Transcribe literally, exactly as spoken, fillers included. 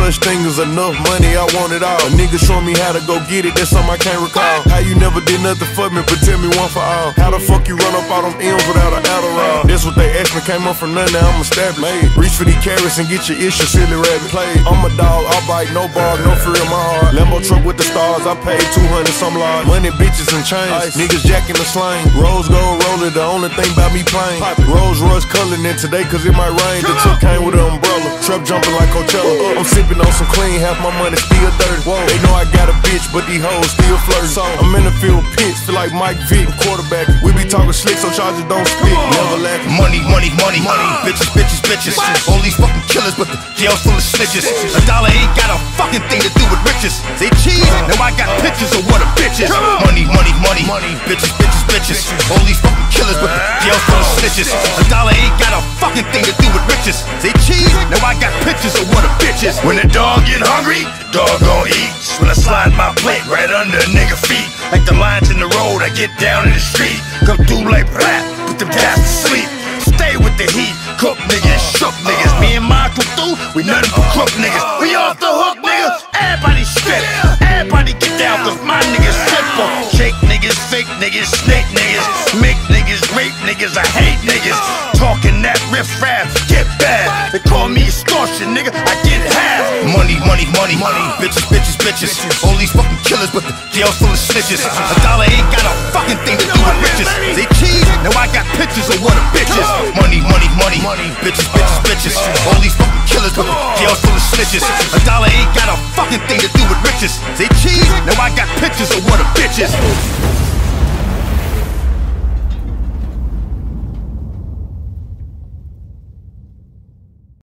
such thing as enough money, I want it all. A nigga showing me how to go get it, that's something I can't recall. How you never did nothing for me, but tell me one for all. How the fuck you run up all them M's without an Adderall? That's what they asked me, came up from nothing, now I'm established. Made. Reach for these carrots and get your issue, silly rabbit. Played. I'm a dog, I bite, no bark, no fear in my heart. Lambo truck with the stars, I paid two hundred some large. Money, bitches, and chains. Ice. Niggas jacking the slang. Rose gold roller, the only thing about me plain. Rose Royce coloring in today, cause it might rain. The truck came with an umbrella. Trap jumping like Coachella. I'm sipping on some clean, half my money still dirty. Whoa. They know I got a bitch, but these hoes still flirting. So I'm in the field pitch, feel like Mike Vick, quarterback. We be talking slick, so charges don't spit. Never lacking. Money, money, money, money. Bitches, bitches, bitches. All these fucking killers, but the jail's full of snitches. A dollar ain't got a fucking thing to do with riches. They cheese, now I got pictures of what a bitch is. Money, money, money, money. Bitches, bitches, bitches. All these fucking killers, but the jail's full of snitches. A dollar ain't got a fucking thing to do with riches. They cheese, now I got pictures of what a bitch is. When the dog get hungry, dog gon' eat. When I slide my plate right under a nigga feet, like the lines in the road, I get down in the street. Come through like rap, put them cats to sleep. Stay with the heat, cook niggas, shook niggas. Me and my crew through, we nothing but crook niggas. We off the hook, niggas. Everybody strip, everybody get down, cause my niggas simple. Shake niggas, fake niggas, snake niggas, make niggas, rape niggas, I hate niggas. Talking that riff rap, get bad. They call me extortion, nigga, I get half. Money, money, money, money. Bitches, bitches, bitches. All these fucking killers, but the jail's full of snitches. A dollar ain't got a fucking thing to do with riches. They cheese, now I got pictures of what a bitch is. Money, money, money, money. Bitches, bitches, bitches. All these fucking killers, but the jail's full of snitches. A dollar ain't got a fucking thing to do with riches. They cheese, now I got pictures of what a bitch is.